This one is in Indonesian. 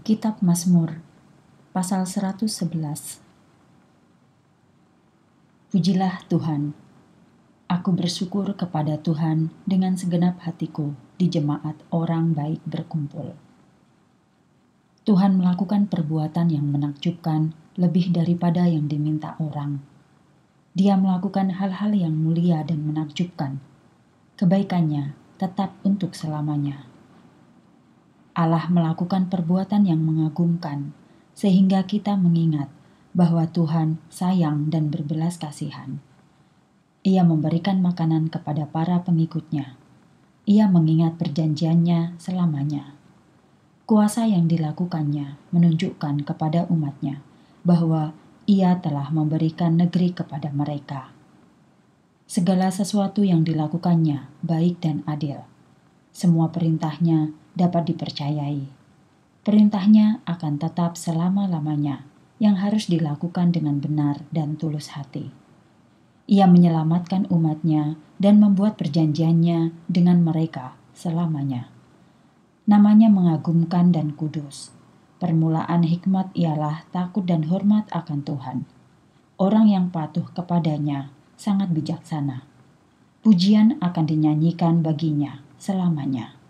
Kitab Mazmur, pasal 111. Pujilah Tuhan. Aku bersyukur kepada Tuhan dengan segenap hatiku di jemaat orang baik berkumpul. Tuhan melakukan perbuatan yang menakjubkan lebih daripada yang diminta orang. Dia melakukan hal-hal yang mulia dan menakjubkan. Kebaikannya tetap untuk selamanya. Allah melakukan perbuatan yang mengagumkan, sehingga kita mengingat bahwa Tuhan sayang dan berbelas kasihan. Ia memberikan makanan kepada para pengikutnya. Ia mengingat perjanjiannya selamanya. Kuasa yang dilakukannya menunjukkan kepada umatnya bahwa ia telah memberikan negeri kepada mereka. Segala sesuatu yang dilakukannya baik dan adil. Semua perintahnya dapat dipercayai. Perintahnya akan tetap selama-lamanya, yang harus dilakukan dengan benar dan tulus hati. Ia menyelamatkan umatnya dan membuat perjanjiannya dengan mereka selamanya. Namanya mengagumkan dan kudus. Permulaan hikmat ialah takut dan hormat akan Tuhan. Orang yang patuh kepadanya sangat bijaksana. Pujian akan dinyanyikan baginya selamanya.